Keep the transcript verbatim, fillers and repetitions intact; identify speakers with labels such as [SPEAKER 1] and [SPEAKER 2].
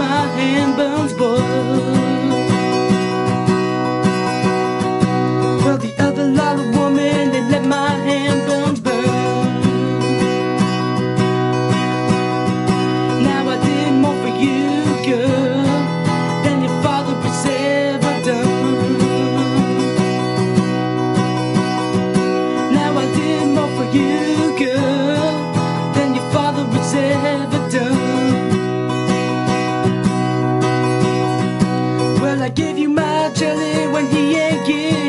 [SPEAKER 1] my hand burn spoiled. Well, the other lawless woman, they let my hand burn burn. Now I did more for you, girl, than your father has ever done. Now I did more for you, girl, than your father has ever done. Well, I gave you my jelly when he ain't give